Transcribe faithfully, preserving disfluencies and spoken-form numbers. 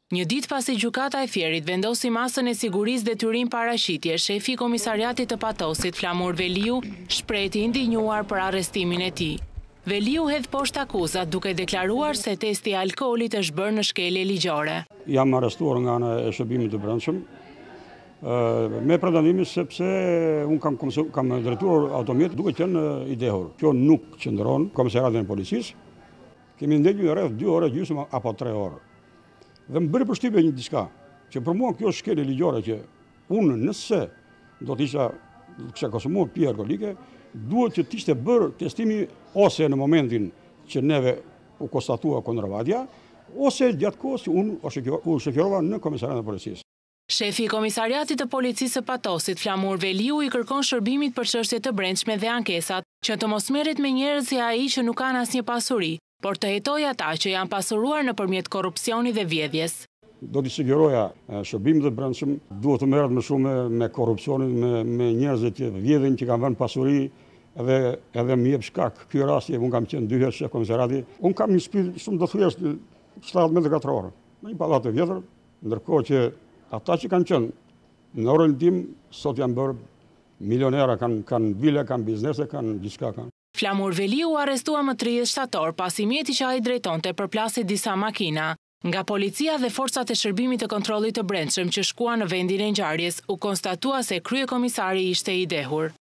Një ditë pasi gjykata e Fierit vendosi masën e sigurisë detyrim paraqitje, shefi i komisariatit të Patosit, Flamur Veliu, shprehti i ndinjuar për arrestimin e tij. Veliu hedh poshtë akuzat duke deklaruar se testi i alkoolit është bërë në shkelje ligjore. Jam arrestuar nga ana e shërbimit të brendshëm me pretendimin sepse unë kam, kam drejtuar automjet duke qenë i dehur. Kjo nuk qëndron komisariatin e policisë. Kemi ndenjur rreth dy orë gjysmë apo tre orë. Dhe më bëri përshtypje një diçka, që për mua kjo është shkelje ligjore që unë nëse do të isha të kisha konsumuar pije alkolike, duhet që të ishte bërë testimi ose në momentin që neve u konstatua kontrabandja, ose gjatë kohës që unë u shoqërova në komisariatin e policisë. Shefi i komisariatit të policisë së Patosit, Flamur Veliu, i kërkon shërbimit për çështje të brendshme dhe ankesat që të mos merret me njerëz si ai që nuk kanë asnjë pasuri, por të hetojë ata që janë pasuruar nëpërmjet korrupsionit dhe vjedhjes. Do t'i sugjeroja shërbimit të brendshëm duhet të merret më shumë me korrupsionin, me, me njerëzit që vjedhin, që kanë vënë pasuri, edhe edhe më jep shkak. Ky rasti unë kam qenë dy herë shef komisariati, unë kam një shtëpi shumë të thjeshtë, shtatëdhjetë metra katror, në një pallat të vjetër, ndërkohë që ata që kanë qenë në orën tim sot janë bërë milionera, kanë kanë vile, kanë biznese, kanë gjithçka kanë. Flamur Veliu u arrestua më tridhjetë shtator pasi mjeti që ai drejtonte përplasi disa makina. Nga policia dhe forcat e shërbimit të kontrollit të brendshëm që shkuan në vendin e ngjarjes, u konstatua se kryekomisari ishte i dehur.